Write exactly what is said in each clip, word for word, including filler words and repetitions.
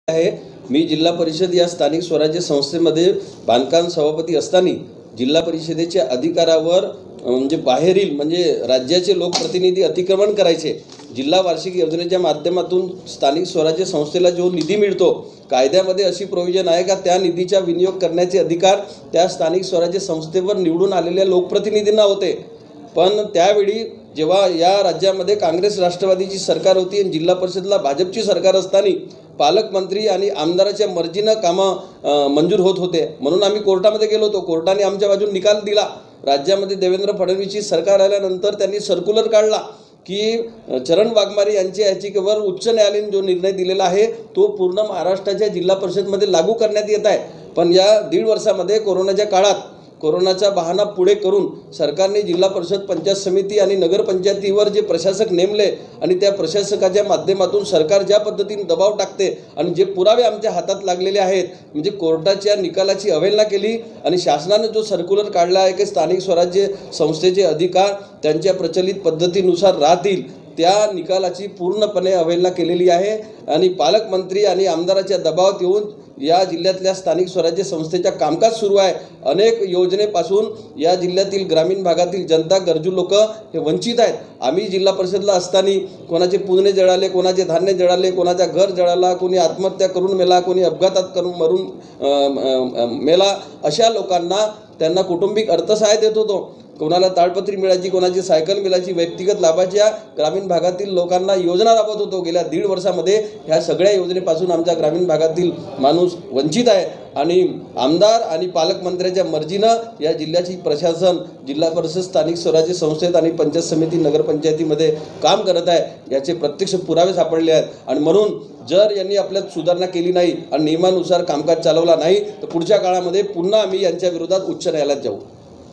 आहे। मी जिल्हा परिषद या स्थानिक स्वराज्य संस्थेमध्ये बांधकाम सभापती असताना जिल्हा परिषदेच्या अधिकारावर म्हणजे बाहेरील म्हणजे राज्याचे लोकप्रतिनिधी अतिक्रमण करायचे। जिल्हा वार्षिक योजनेच्या माध्यमातून स्थानिक स्वराज्य संस्थेला जो निधी मिळतो कायद्यामध्ये अशी प्रोविजन आहे का त्या निधीचा विनियोग करण्याचे अधिकार त्या स्थानिक स्वराज्य संस्थेवर निवडून आलेल्या लोकप्रतिनिधींना होते। पण त्यावेळी जेव्हा या राज्यामध्ये काँग्रेस राष्ट्रवादीची सरकार होती आणि जिल्हा परिषदला भाजपची सरकार असताना पालकमंत्री आणि आमदाराच्या मर्जीने कामं मंजूर होत होते, म्हणून आम्ही कोर्टामध्ये गेलो होतो। कोर्टाने आमच्या बाजूने निकाल दिला। राज्यामध्ये देवेंद्र फडणवीसची सरकार आल्यानंतर त्यांनी सर्क्युलर काढला की चरण वाघमारे यांच्या याचिकेवर उच्च न्यायालयाने जो निर्णय दिलेला आहे तो पूर्ण महाराष्ट्राच्या जिल्हा परिषदमध्ये लागू करण्यात येत आहे। पण या दीड वर्षामध्ये कोरोनाच्या काळात कोरोनाचा बहाणा पुढे करून सरकारने जिल्हा परिषद पंचायत समिती आणि नगरपंचायतीवर जे प्रशासक नेमले आणि त्या प्रशासकाच्या माध्यमातून सरकार ज्या पद्धतीने दबाव टाकते आणि जे पुरावे आमच्या हातात लागलेले आहेत म्हणजे कोर्टाच्या निकालाची अवहेलना केली आणि शासनाने जो सर्क्युलर काढला आहे की स्थानिक स्वराज्य संस्थेचे अधिकार त्यांच्या प्रचलित पद्धतीनुसार राहतील त्या निकालाची पूर्णपणे अवहेलना केलेली आहे। आणि पालकमंत्री आणि आमदाराच्या दबावात येऊन या जिल्ह्यातल्या स्थानिक स्वराज्य संस्थेचा कामकाज सुरू आहे। अनेक योजनेपासून या जिल्ह्यातील ग्रामीण भागातील जनता गरजू लोक हे वंचित आहेत। आम्ही जिल्हा परिषदला असताना कोणाचे पुजणे जळाले, कोणाचे धान्य जळाले, कोणाचा घर जळाला, कोणी आत्महत्या करून मेला, कोणी अपघातात करून मरून मेला, अशा लोकांना त्यांना कौटुंबिक अर्थसहाय्य देत होतो। कोणाला ताडपत्री मिळायची, कोणाची सायकल मिळायची, व्यक्तिगत लाभाच्या ग्रामीण भागातील लोकांना योजना राबवत होतो। गेल्या दीड वर्षामध्ये ह्या सगळ्या योजनेपासून आमच्या ग्रामीण भागातील माणूस वंचित आहे आणि आमदार आणि पालकमंत्र्याच्या मर्जीनं या जिल्ह्याची प्रशासन जिल्हा परिषद स्थानिक स्वराज्य संस्थेत आणि पंचायत समिती नगरपंचायतीमध्ये काम करत आहे याचे प्रत्यक्ष पुरावे सापडले आहेत। आणि म्हणून जर यांनी आपल्यात सुधारणा केली नाही आणि नियमानुसार कामकाज चालवला नाही तर पुढच्या काळामध्ये पुन्हा आम्ही यांच्या विरोधात उच्च न्यायालयात जाऊ।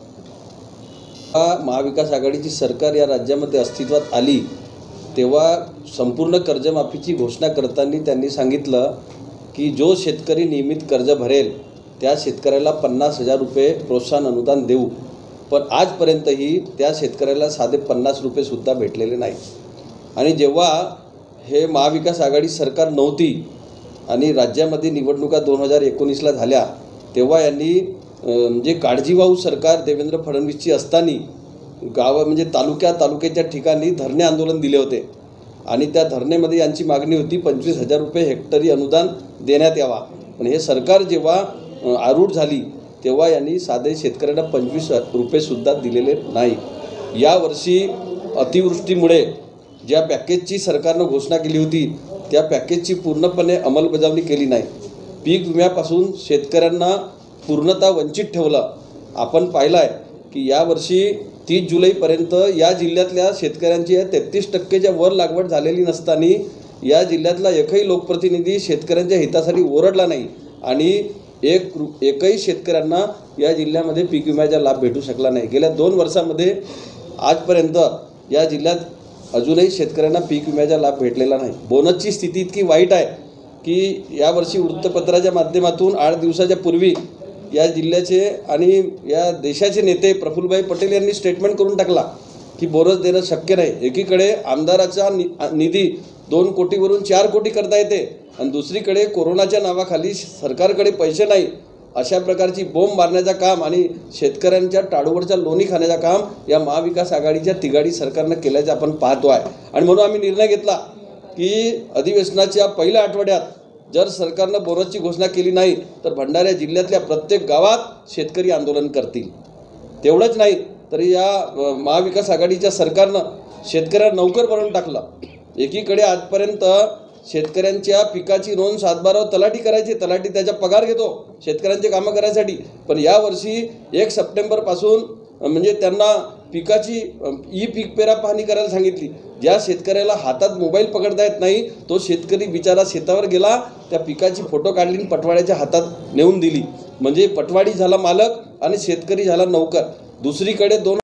महाविकास आघाडीची सरकार या राज्यामध्ये अस्तित्वात आली तेव्हा संपूर्ण कर्जमाफीची घोषणा करताना त्यांनी सांगितलं की जो शेतकरी नियमित कर्ज भरेल त्या शेतकऱ्याला पन्नास हजार रुपये प्रोत्साहन अनुदान देऊ। पण आजपर्यंतही त्या शेतकऱ्याला साधे पन्नास रुपयेसुद्धा भेटलेले नाही। आणि जेव्हा हे महाविकास आघाडी सरकार नव्हती आणि राज्यामध्ये निवडणुका दोन हजार एकोणीसला झाल्या तेव्हा यांनी म्हणजे काळजीवाहू सरकार देवेंद्र फडणवीसची असताना गाव म्हणजे तालुक्या तालुक्याच्या ठिकाणी धरणे आंदोलन दिले होते आणि त्या धरणेमध्ये यांची मागणी होती पंचवीस हजार रुपये हेक्टरी अनुदान देण्यात यावा। पण हे सरकार जेव्हा आरूढ झाली तेव्हा यांनी साधे शेतकऱ्यांना पंचवीस रुपयेसुद्धा दिलेले नाही। यावर्षी अतिवृष्टीमुळे ज्या पॅकेजची सरकारनं घोषणा केली होती त्या पॅकेजची पूर्णपणे अंमलबजावणी केली नाही। पीक विम्यापासून शेतकऱ्यांना पूर्णतः वंचित ठेवलं। आपण पाहिलं आहे की यावर्षी तीस जुलैपर्यंत या जिल्ह्यातल्या शेतकऱ्यांची तेहतीस टक्केच्या वर लागवड झालेली नसताना या जिल्ह्यातला एकही लोकप्रतिनिधी शेतकऱ्यांच्या हितासाठी ओरडला नाही आणि एक एकही शेतकऱ्यांना या जिल्ह्यामध्ये पीक विम्याचा लाभ भेटू शकला नाही। गेल्या दोन वर्षामध्ये आजपर्यंत या जिल्ह्यात अजूनही शेतकऱ्यांना पीक विम्याचा लाभ भेटलेला नाही। बोनसची स्थिती इतकी वाईट आहे की यावर्षी वृत्तपत्राच्या माध्यमातून आठ दिवसाच्या पूर्वी या जिल्ह्याचे आणि या देशाचे नेते प्रफुल्लभाई पटेल यांनी स्टेटमेंट करून टाकला की बोनस देणं शक्य नाही। एकीकडे आमदाराचा निधी दोन कोटीवरून चार कोटी करता येते आणि दुसरीकडे कोरोनाच्या नावाखाली सरकारकडे पैसे नाही अशा प्रकारची बोंब मारण्याचं काम आणि शेतकऱ्यांच्या टाळूवरच्या लोणी खाण्याचं काम या महाविकास आघाडीच्या तिघाडी सरकारनं केल्याचं आपण पाहतो आहे। आणि म्हणून आम्ही निर्णय घेतला की अधिवेशनाच्या पहिल्या आठवड्यात जर सरकारनं बोनसची घोषणा केली नाही तर भंडारा जिल्ह्यातल्या प्रत्येक गावात शेतकरी आंदोलन करतील। तेवढंच नाही तर या महाविकास आघाडीच्या सरकारनं शेतकऱ्यांना नोकर बनवून टाकलं। एकीकडे आजपर्यंत शेतकऱ्यांच्या पिकाची नोंद सातबारावर तलाठी करायची, तलाठी त्याचा पगार घेतो शेतकऱ्यांचे कामं करायसाठी। पण यावर्षी एक सप्टेंबरपासून म्हणजे त्यांना पिकाची ई पीक पेरा पाहणी करायला सांगितली। ज्या शेतकऱ्याला हातात मोबाईल पकडता येत नाही तो शेतकरी बिचारा शेतावर गेला, त्या पिकाची फोटो काढली पटवाड्याच्या हातात नेऊन दिली। म्हणजे पटवाडी झाला मालक आणि शेतकरी झाला नौकर। दुसरीकडे दोन